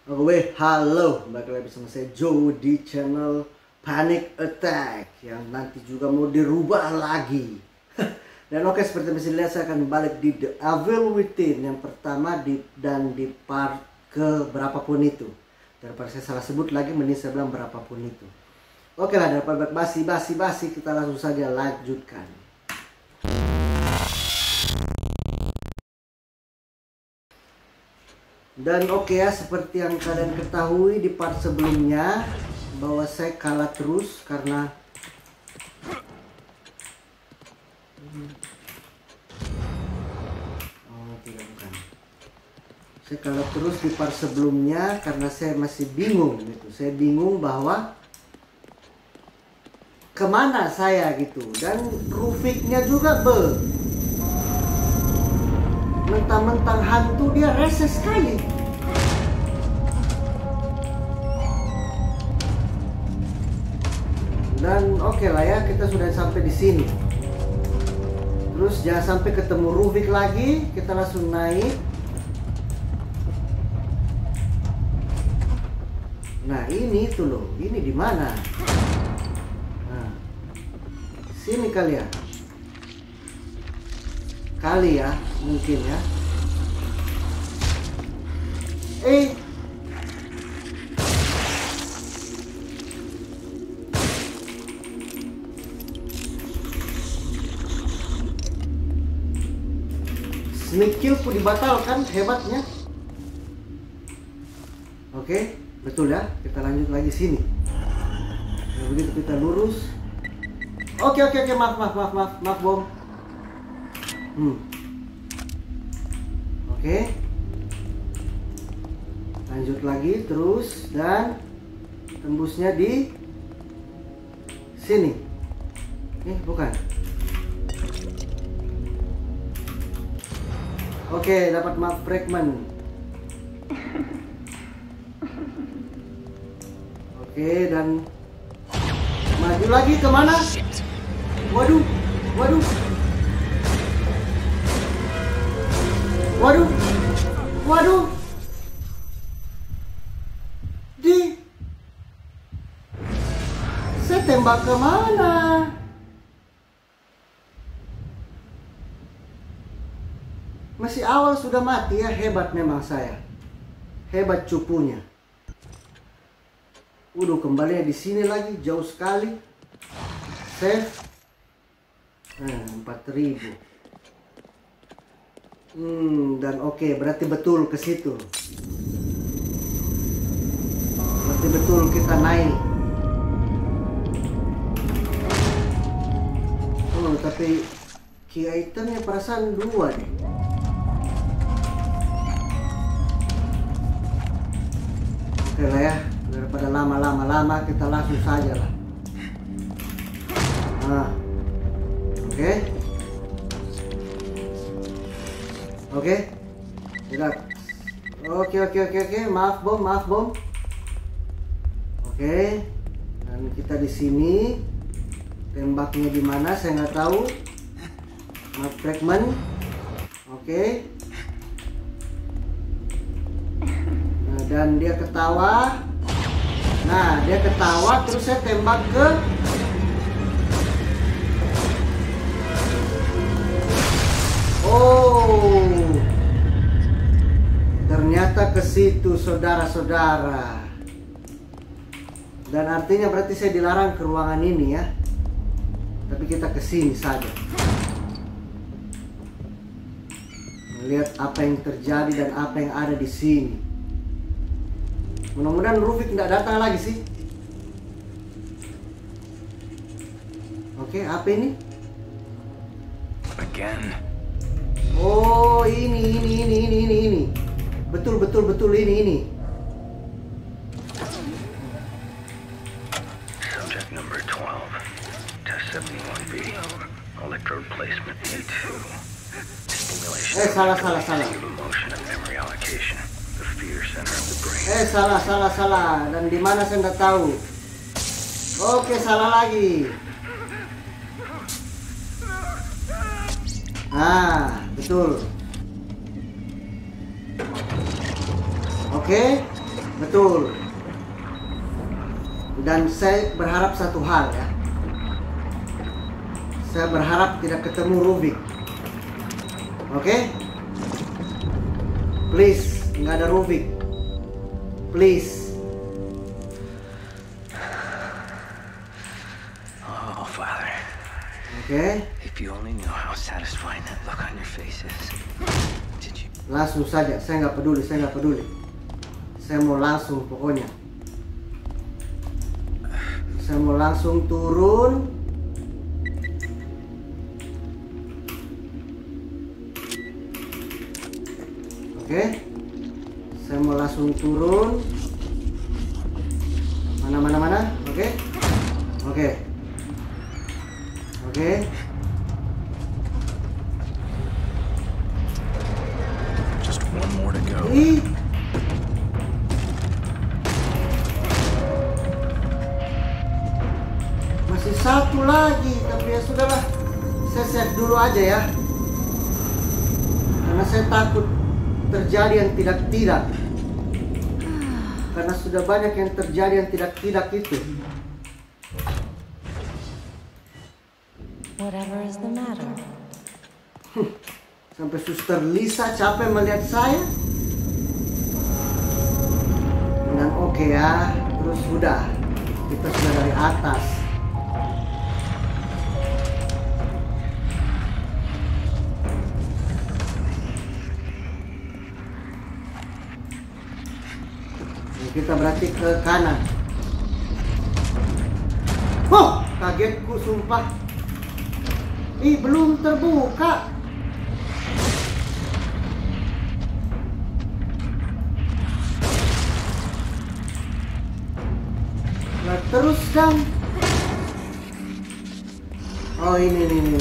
Halo, balik lagi bersama saya Joe di channel Panic Attack yang nanti juga mau dirubah lagi. Dan oke, seperti yang bisa dilihat saya akan balik di The Evil Within yang pertama dan di part ke berapapun itu. Daripada saya salah sebut lagi, mending saya bilang berapapun itu. Oke lah, daripada basi kita langsung saja lanjutkan. Dan oke ya, seperti yang kalian ketahui di part sebelumnya bahwa saya kalah terus karena bukan. Saya kalah terus di part sebelumnya karena saya masih bingung gitu. Saya bingung bahwa kemana saya gitu, dan Rufiknya juga mentang-mentang hantu dia rese sekali. Dan oke lah ya, kita sudah sampai di sini. Terus jangan sampai ketemu Rufik lagi, kita langsung naik. Nah ini tuh loh, ini di mana? Nah, sini kali ya. Kali ya, mungkin ya. Sneak killku dibatalkan, hebatnya. Oke, betul ya. Kita lanjut lagi sini. Nah, begitu kita lurus. Oke, maaf bom. Oke. Lanjut lagi terus dan tembusnya di sini. Bukan. Oke, dapat map fragment. Oke, dan maju lagi kemana? Waduh. Saya tembak kemana? Masih awal sudah mati ya, hebat memang saya. Hebat cupunya. Kembali di sini lagi, jauh sekali. Save. 4000. Dan oke, berarti betul ke situ. Berarti betul kita naik. Tapi key itemnya perasaan 2 deh. Oke lah ya, daripada lama kita langsung saja lah. Oke. Tidak. Oke. Maaf bom. Oke. Dan kita di sini. Tembaknya di mana? Saya nggak tahu. Map fragment. Oke. Nah, dan dia ketawa. Terus saya tembak ke ternyata ke situ, saudara-saudara. Dan artinya berarti saya dilarang ke ruangan ini ya. Tapi kita ke sini saja. Melihat apa yang terjadi dan apa yang ada di sini. Mudah-mudahan Rufik tidak datang lagi sih. Oke, apa ini? Again. Oh, ini. Betul ini. Subject number 12. Test 71B. Electrode placement A2. Stimulation. Salah. Emotion and memory allocation. The fear center of the brain. Salah. Dan di mana saya nggak tahu. Oke, salah lagi. Betul. Oke. Betul. Dan saya berharap satu hal ya. Saya berharap tidak ketemu Rubik. Oke? Please, nggak ada Rubik. Please. Oh, Father. Oke? If you only knew how satisfying that look on your face is. Did you? Langsung saja, saya nggak peduli, saya nggak peduli. Saya mau langsung pokoknya. Saya mau langsung turun. Oke. Saya mau langsung turun. Mana. Oke. Oke. Oke. Just one more to go. Ih. Masih satu lagi, tapi ya sudahlah. Saya save dulu aja ya. Karena saya takut terjadi yang tidak-tidak. Karena sudah banyak yang terjadi yang tidak-tidak itu. Whatever is the matter? Sampai Suster Lisa capek melihat saya. Dan oke ya, terus sudah. Kita sudah dari atas. Kita berarti ke kanan. Oh, kagetku sumpah. Ih, belum terbuka. Nah, terus kan. Oh, ini.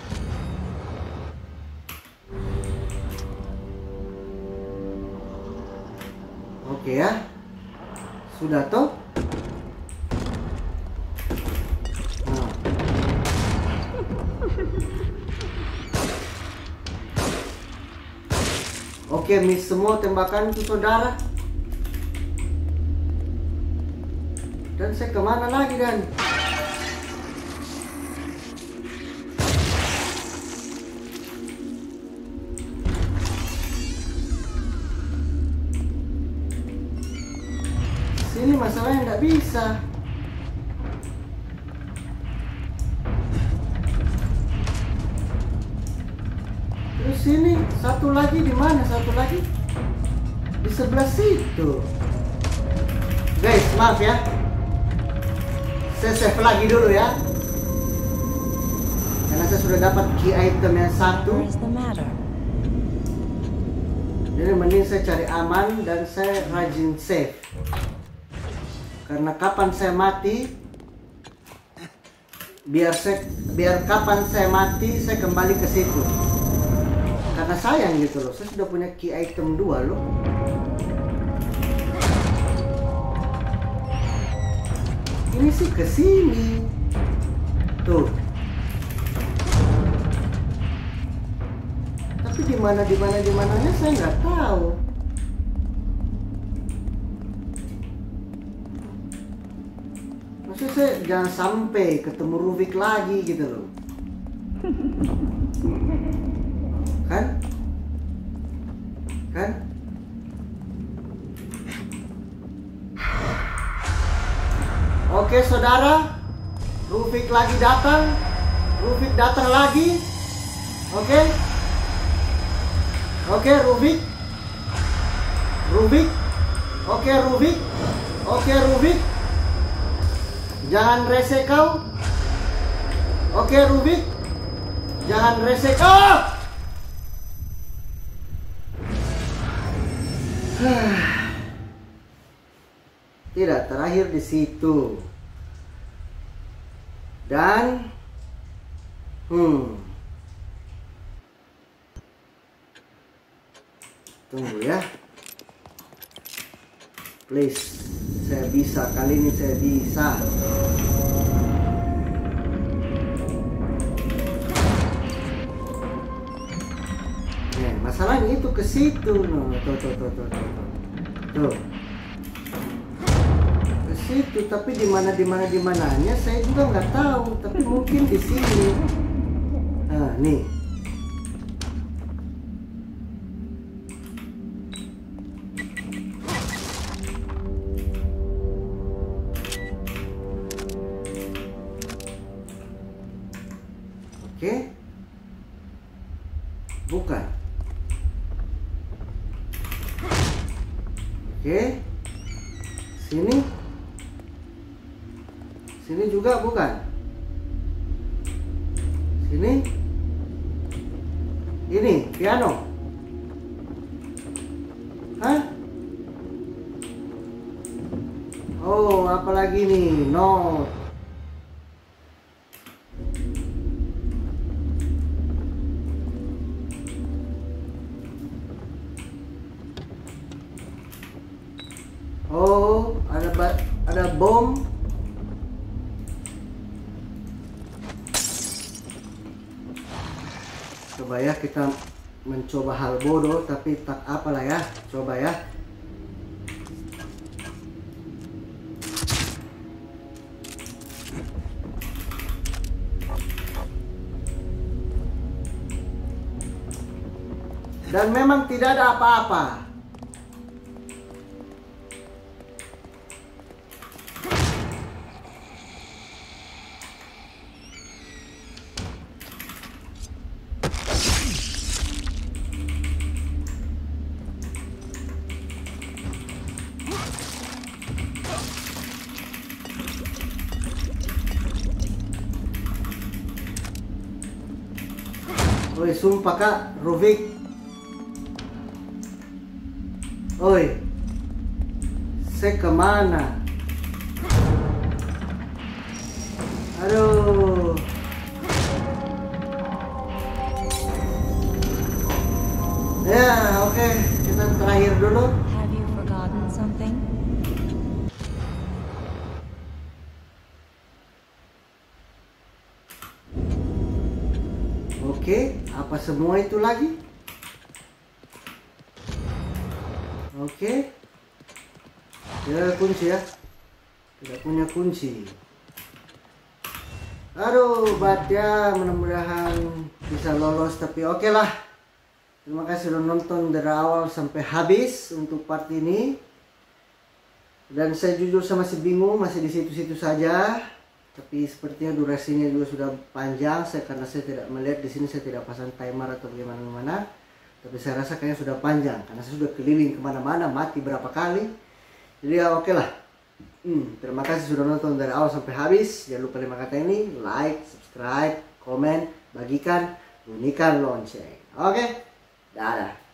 Oke ya. Sudah toh? Nah. Oke, miss semua tembakan itu saudara. Dan saya kemana lagi dan? Sini masalahnya nggak bisa. Terus sini satu lagi di mana? Satu lagi di sebelah situ. Guys, maaf ya. Saya save lagi dulu ya. Karena saya sudah dapat key item yang satu. Where is the matter? Jadi mending saya cari aman dan saya rajin save. Karena kapan saya mati, biar kapan saya mati saya kembali ke situ. Karena sayang gitu loh, saya sudah punya key item 2 loh. Ini sih ke sini. Tuh. Tapi di mananya saya nggak tahu. Maksudnya saya jangan sampai ketemu Rubik lagi gitu loh. Kan? Oke saudara, Rubik lagi datang. Rubik datang lagi. Oke, Rubik. Oke, Rubik. Jangan rese kau. Oke, Rubik. Jangan rese kau. Tidak, terakhir di situ. Dan tunggu ya. Please, saya bisa, kali ini saya bisa. Masalahnya itu ke situ. Tuh. situ, tapi di mananya saya juga nggak tahu, tapi mungkin di sini. Nah, nih. Oke. Bukan. Oke. Sini. Sini juga bukan. Sini. Ini piano. Hah? Oh, apalagi nih? Note. Oh, ada bom. Coba ya, kita mencoba hal bodoh, tapi tak apalah ya. Coba ya. Dan memang tidak ada apa-apa. Oi, sumpah Kak, Rufik. Oi, saya kemana? Aduh. Ya, oke, kita terakhir dulu. Have you forgotten something? Oke, apa semua itu lagi? Oke. Tidak ada kunci ya. Tidak punya kunci. Aduh, Batya, mudah-mudahan bisa lolos, tapi oke lah. Terima kasih sudah nonton dari awal sampai habis untuk part ini. Dan saya jujur masih bingung, masih di situ-situ saja. Tapi sepertinya durasinya juga sudah panjang, karena saya tidak melihat di sini, saya tidak pasang timer atau bagaimana. Tapi saya rasa kayaknya sudah panjang, karena saya sudah keliling kemana-mana, mati berapa kali. Jadi ya oke lah. Terima kasih sudah nonton dari awal sampai habis. Jangan lupa 5 kata ini, like, subscribe, komen, bagikan, bunyikan lonceng. Oke, dadah.